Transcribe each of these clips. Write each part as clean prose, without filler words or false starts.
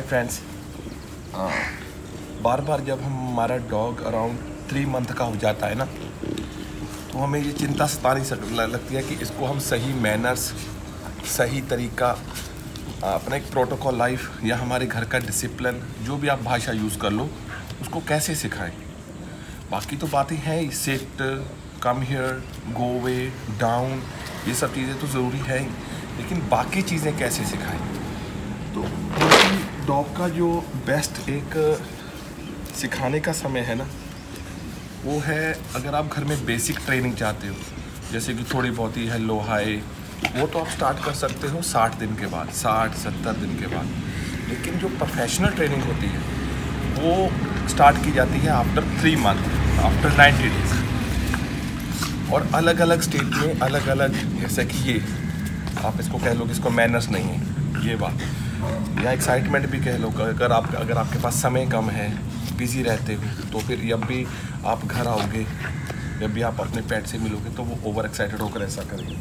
Hi friends. बार बार जब हमारा dog around 3 month का हो जाता है ना, तो हमें ये चिंता सतानी लगती है कि इसको हम सही मैनर्स, सही तरीका, अपना एक प्रोटोकॉल लाइफ या हमारे घर का डिसिप्लिन, जो भी आप भाषा यूज़ कर लो, उसको कैसे सिखाएं। बाकी तो बातें हैं, sit, come here, go way, down, ये सब चीज़ें तो ज़रूरी है ही, लेकिन बाकी चीज़ें कैसे सिखाएं। तो डॉग का जो बेस्ट एक सिखाने का समय है ना, वो है अगर आप घर में बेसिक ट्रेनिंग चाहते हो, जैसे कि थोड़ी बहुत ही हेलो हाय, वो तो आप स्टार्ट कर सकते हो 60 दिन के बाद, 60-70 दिन के बाद। लेकिन जो प्रोफेशनल ट्रेनिंग होती है वो स्टार्ट की जाती है आफ्टर 3 मंथ, आफ्टर 90 डेज। और अलग अलग स्टेट में अलग अलग, जैसे कि ये आप इसको कह लो कि इसको मैनर्स नहीं है, ये बात, या एक्साइटमेंट भी कह लो। अगर आपके पास समय कम है, बिज़ी रहते हो, तो फिर जब भी आप घर आओगे, जब भी आप अपने पेट से मिलोगे, तो वो ओवर एक्साइटेड होकर ऐसा करेंगे।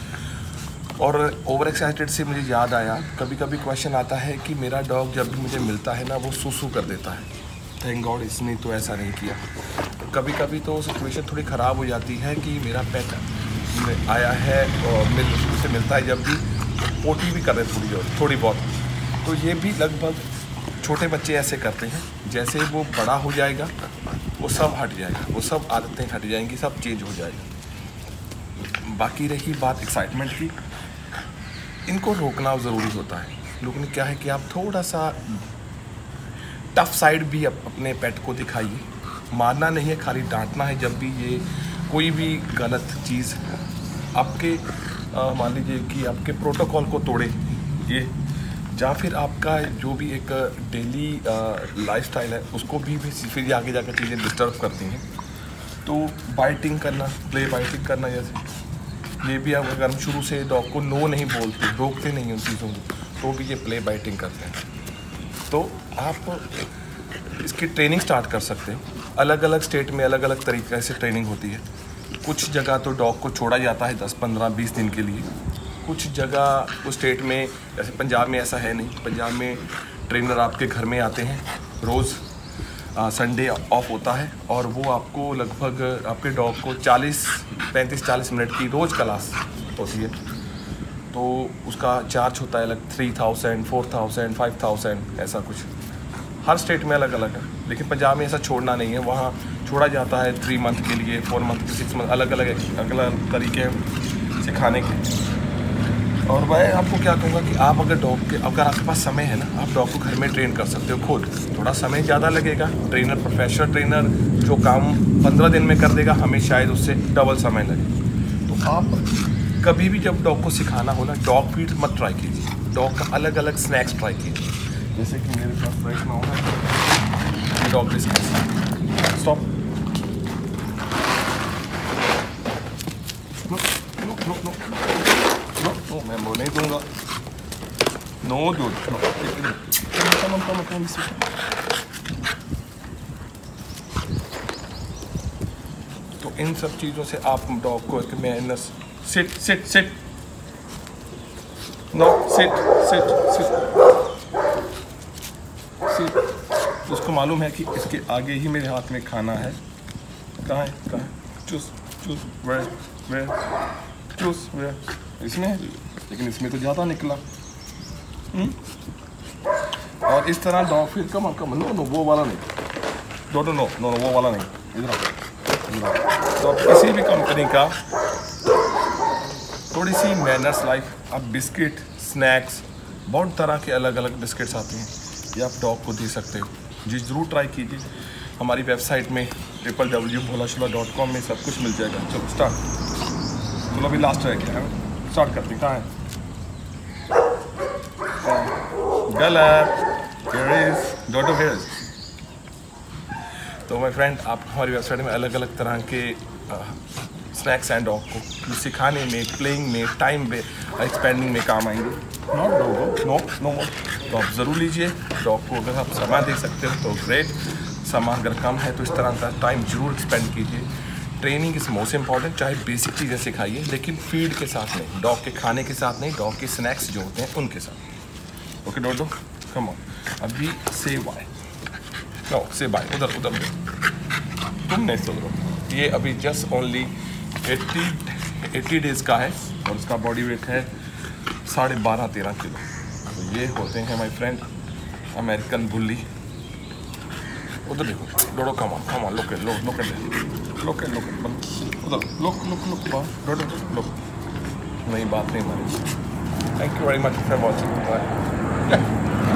और ओवर एक्साइटेड से मुझे याद आया, कभी कभी क्वेश्चन आता है कि मेरा डॉग जब भी मुझे मिलता है ना, वो सुसु कर देता है। थैंक गॉड इसने तो ऐसा नहीं किया। कभी कभी तो सिचुएशन थोड़ी ख़राब हो जाती है कि मेरा पेट आया है और मुझसे मिलता है, जब भी पोटी भी कर रहे थोड़ी बहुत। तो ये भी लगभग छोटे बच्चे ऐसे करते हैं। जैसे वो बड़ा हो जाएगा, वो सब हट जाएगा, वो सब आदतें हट जाएंगी, सब चेंज हो जाएगा। बाकी रही बात एक्साइटमेंट की, इनको रोकना ज़रूरी होता है। लेकिन क्या है कि आप थोड़ा सा टफ साइड भी अपने पेट को दिखाइए। मारना नहीं है, खाली डांटना है। जब भी ये कोई भी गलत चीज़ आपके मान लीजिए कि आपके प्रोटोकॉल को तोड़े, ये या फिर आपका जो भी एक डेली लाइफस्टाइल है, उसको भी फिर आगे जाकर चीज़ें डिस्टर्ब करती हैं। तो बाइटिंग करना, प्ले बाइटिंग करना, जैसे ये भी अगर हम शुरू से डॉग को नो नहीं बोलते, रोकते नहीं उन चीज़ों को, तो भी ये प्ले बाइटिंग करते हैं। तो आप इसकी ट्रेनिंग स्टार्ट कर सकते हो। अलग अलग स्टेट में अलग अलग तरीके से ट्रेनिंग होती है। कुछ जगह तो डॉग को छोड़ा जाता है 10, 15, 20 दिन के लिए। कुछ जगह, कुछ स्टेट में, जैसे पंजाब में ऐसा है नहीं। पंजाब में ट्रेनर आपके घर में आते हैं रोज़, संडे ऑफ होता है, और वो आपको लगभग आपके डॉग को 35-40 मिनट की रोज़ क्लास होती है। तो उसका चार्ज होता है अलग, 3000, 4000, 5000, ऐसा कुछ। हर स्टेट में अलग अलग है, लेकिन पंजाब में ऐसा छोड़ना नहीं है। वहाँ छोड़ा जाता है 3 मंथ के लिए, 4 मंथ, 6 मंथ, अलग अलग तरीके हैं सिखाने के। और मैं आपको क्या कहूँगा कि आप अगर आपके पास समय है ना, आप डॉग को घर में ट्रेन कर सकते हो खुद। थोड़ा समय ज़्यादा लगेगा, ट्रेनर, प्रोफेशनल ट्रेनर जो काम 15 दिन में कर देगा, हमें शायद उससे डबल समय लगे। तो आप कभी भी जब डॉग को सिखाना हो ना, डॉग फीड मत ट्राई कीजिए। डॉग का अलग अलग स्नैक्स ट्राई कीजिए। जैसे कि मेरे पास राइट नाउ है डॉग बिस्किट। स्टॉप, नो, मैं वो नहीं दूंगा। नो दूध, तो इन सब चीज़ों से आप डॉग को मैनर्स, सिट, नो, सिट। उसको मालूम है कि इसके आगे ही मेरे हाथ में खाना है। कहाँ है? चूस, where? इसमें है, लेकिन इसमें तो ज़्यादा निकला। और इस तरह डॉग फिर कम, नो, वो वाला नहीं, नो, वो वाला नहीं, इधर। तो किसी भी कंपनी का थोड़ी सी मैनर्स लाइफ, आप बिस्किट, स्नैक्स, बहुत तरह के अलग अलग बिस्किट्स आते हैं, ये आप डॉग को दे सकते हो। जी ज़रूर ट्राई कीजिए। हमारी वेबसाइट में www.BholaShola.com में सब कुछ मिल जाएगा। चलो स्टार्ट। चलो अभी लास्ट रह गया है, स्टार्ट करते हैं। कहाँ है? गलत, here is डॉटो हेयर्स। तो माय फ्रेंड, आप हमारी वेबसाइट में अलग अलग तरह के स्नैक्स एंड डॉग को सिखाने में, प्लेइंग में, टाइम में, एक्सपेंडिंग में काम आएंगे। नो, तो आप ज़रूर लीजिए। डॉग को अगर आप समय दे सकते हो तो ग्रेट, समय अगर कम है तो इस तरह का टाइम ज़रूर स्पेंड कीजिए। Training is most important. चाहे बेसिक चीज़ें सिखाइए, लेकिन फीड के साथ नहीं, डॉग के खाने के साथ नहीं, डॉग के स्नैक्स जो होते हैं उनके साथ। Okay Dodo, come on. अभी से बाय, नो से बाय, उधर उधर तुम नहीं सुधरो। ये अभी जस्ट ओनली 80 डेज का है और उसका बॉडी वेट है 12.5-13 किलो। तो ये होते हैं माय फ्रेंड अमेरिकन बुल्ली। उधर देखो डोडो, कम ऑन लोक उधर लोक नहीं, बात नहीं मानी। Thank you very much for watching.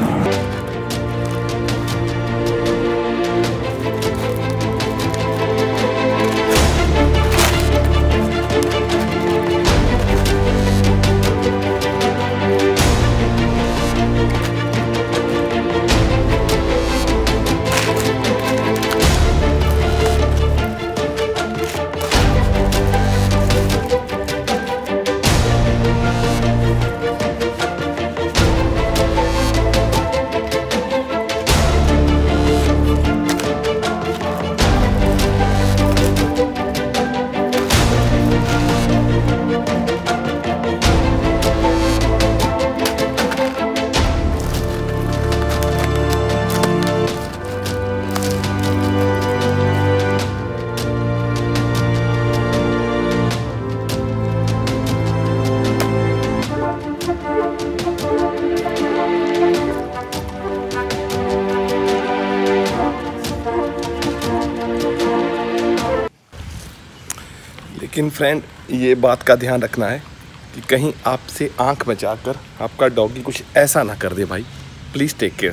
लेकिन फ्रेंड ये बात का ध्यान रखना है कि कहीं आपसे आंख बचाकर आपका डॉगी कुछ ऐसा ना कर दे भाई। Please take care.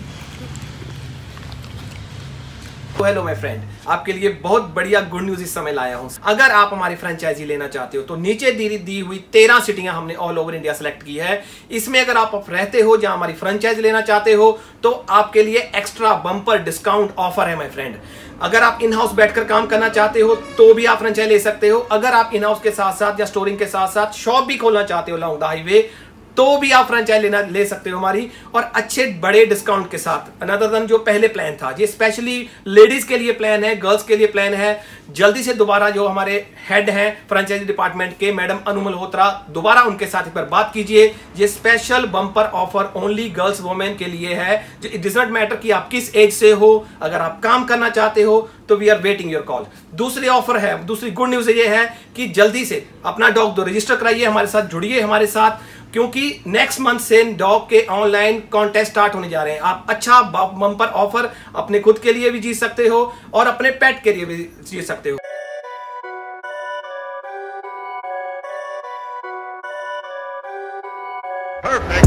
Hello my friend, आपके लिए बहुत बढ़िया गुड न्यूज इस समय लाया हूं। अगर आप हमारी फ्रेंचाइजी लेना चाहते हो तो नीचे दी हुई 13 सिटियां हमने ऑल ओवर इंडिया सेलेक्ट की है। इसमें अगर आप रहते हो जहां हमारी फ्रेंचाइजी लेना चाहते हो तो आपके लिए एक्स्ट्रा बम्पर डिस्काउंट ऑफर है माय फ्रेंड। अगर आप इन हाउस बैठकर काम करना चाहते हो तो भी आप फ्रेंचाइजी ले सकते हो। अगर आप इन हाउस के साथ साथ या स्टोरिंग के साथ साथ शॉप भी खोलना चाहते हो लॉन्ग द हाईवे तो भी आप फ्रेंचाइजी ले सकते हो हमारी, और अच्छे बड़े डिस्काउंट के साथ। अनदर देन जो पहले प्लान था, ये स्पेशली लेडीज के लिए प्लान है, गर्ल्स के लिए प्लान है। जल्दी से दोबारा जो हमारे हेड हैं फ्रेंचाइजी डिपार्टमेंट के मैडम अनु मल्होत्रा, दोबारा उनके साथ एक बार बात कीजिए। ये special bumper offer only girls women के लिए है। इट डज नॉट मैटर कि आप किस एज से हो, अगर आप काम करना चाहते हो तो we are waiting your call. दूसरी ऑफर है, दूसरी गुड न्यूज ये है कि जल्दी से अपना डॉग रजिस्टर कराइए, हमारे साथ जुड़िए हमारे साथ, क्योंकि नेक्स्ट मंथ से डॉग के ऑनलाइन कॉन्टेस्ट स्टार्ट होने जा रहे हैं। आप अच्छा बम्पर ऑफर अपने खुद के लिए भी जीत सकते हो और अपने पेट के लिए भी जीत सकते हो। Perfect.